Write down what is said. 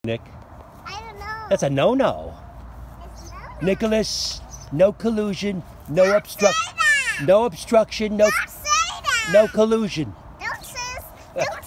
Nick? I don't know. That's a no-no. It's no. Nicholas, no collusion, no Don't obstruction, say that. no obstruction, no Don't say that. no collusion. Don't say. Don't